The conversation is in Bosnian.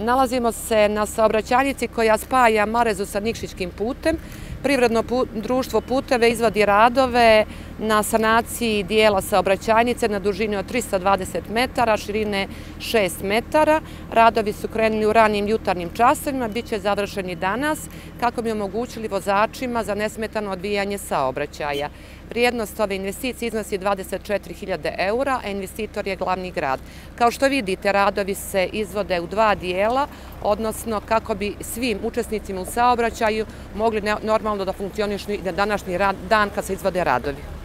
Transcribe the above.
Nalazimo se na saobraćajnici koja spaja Marezu sa Nikšićkim putem. Privredno društvo Puteve izvodi radove na sanaciji dijela saobraćajnice na dužini od 320 metara, širine 6 metara. Radovi su krenuli u ranijim jutarnjim časovima, bit će završeni danas kako bi omogućili vozačima za nesmetano odvijanje saobraćaja. Vrijednost ove investicije iznosi 24.000 eura, a investitor je glavni grad. Kao što vidite, radovi se izvode u dva dijela, odnosno kako bi svim učesnicima u saobraćaju mogli normalno da funkcionišu i na današnji dan kad se izvode radovi.